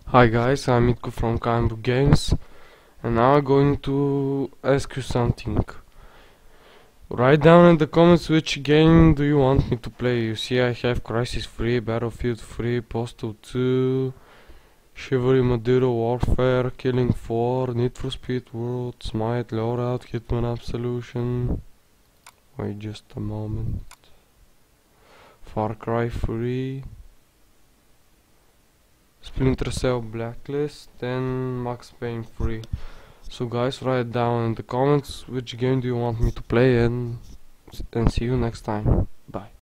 Hi guys, I'm Mitko from Games, and now I'm going to ask you something. Write down in the comments which game do you want me to play. You see, I have Crisis 3, Battlefield 3, Postal 2, Chivalry Maduro Warfare, Killing 4, Need for Speed World, Smite, Loadout, Hitman Absolution. Wait just a moment. Far Cry 3, Splinter Cell Blacklist, and Max Payne 3. So guys, write down in the comments which game do you want me to play, and see you next time. Bye.